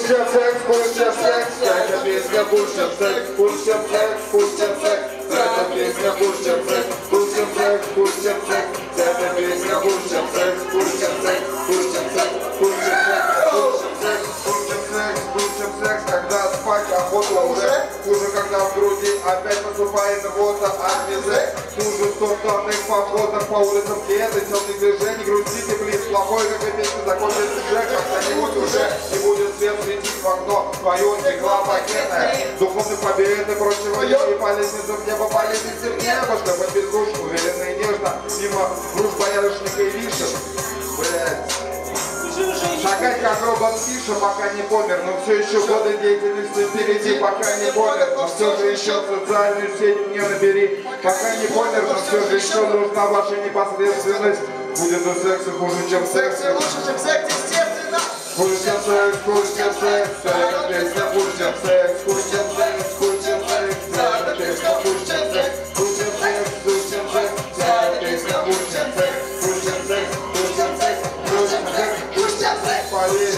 Пустим секс, эта песня пустим секс, пустим секс, пустим секс, эта песня пустим секс, пустим секс, пустим секс, эта песня пустим секс, пустим секс, пустим секс, пустим секс, пустим секс, пустим секс, когда спать охота уже, хуже, когда в груди опять наступает рвота от визы, хуже в стоптанных походах по улицам лета, темных движений, грустите, близ, плохой, как и песня, закончится уже, когда-нибудь уже не будет свет светить в окно, твою стекла пакетная, духовной победы, прочего и по лестницам небо, по лестнице в небо, чтобы без душ, уверенно и нежно, мимо груш боярышника и вишен, блядь. Шагать как робот Фиша, пока не помер, но все еще годы деятельности впереди, пока не помер, но все же еще социальную сеть не набери, пока не помер, но все же еще нужна ваша непосредственность, будет у секса хуже, чем секс, лучше, чем секс, естественно. Хуже, чем секс, хуже, чем секс, эта песня хуже, чем секс, хуже, чем секс, хуже, чем секс, эта песня хуже, чем секс, хуже, чем секс, хуже, чем секс, эта песня хуже, чем секс, хуже, чем секс, хуже, чем секс, хуже, чем секс, хуже, чем секс, поверь.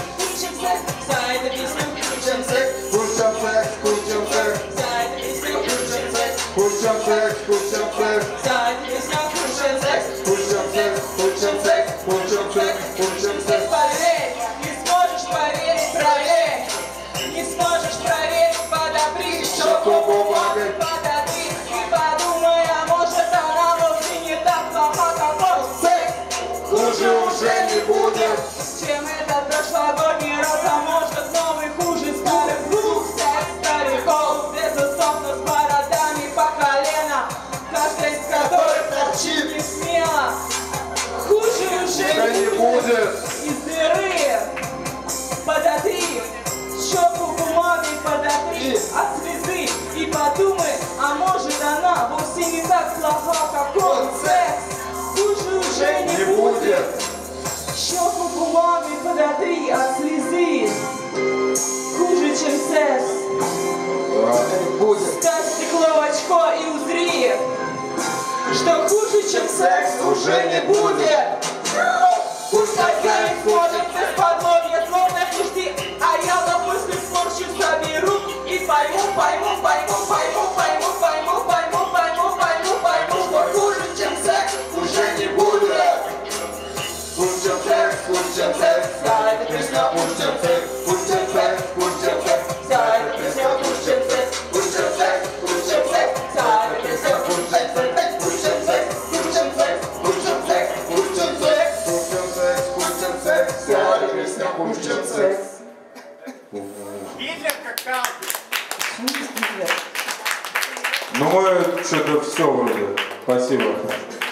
Уже не будет, чем этот прошлогодний раз, а может новый хуже старых двух стариков, безусловно с бородами по колено, каждый из которых торчит не смело. Хуже уже не будет. Из дыры подотри, щеку бумагой подотри от слезы и подумай, а может она вовсе не так плоха, как он. Секс хуже уже не будет. Щеку бумагой подотри от слезы, хуже, чем секс. Ставь стекло в очко и узри, что хуже, чем секс, уже не будет. Пусть хозяин ходит из-под лобья, словно не жди, а я допустим сморщу заберу и пойму, что хуже, чем секс, уже не будет. Хуже, чем секс, хуже, чем секс, эта песня хуже, чем секс, хуже, чем секс, хуже, чем секс, эта песня хуже, чем секс, хуже, чем секс, хуже, чем секс, эта песня хуже, чем секс, хуже, чем секс, хуже, чем секс, хуже, чем секс, хуже, чем секс, хуже, чем секс, эта песня хуже, чем секс. Гитлер как калки. Ну, мы что-то все вроде. Спасибо.